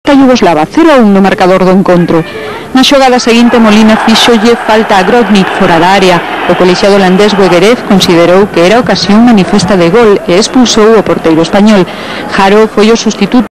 Yugoslava, 0-1 no marcador do encontro. Na xogada seguinte Molina fíxolle falta a Grotnik fora da área. O colexiado holandés Wegerev considerou que era ocasión manifesta de gol e expulsou o porteiro español. Jaro foi o sustituto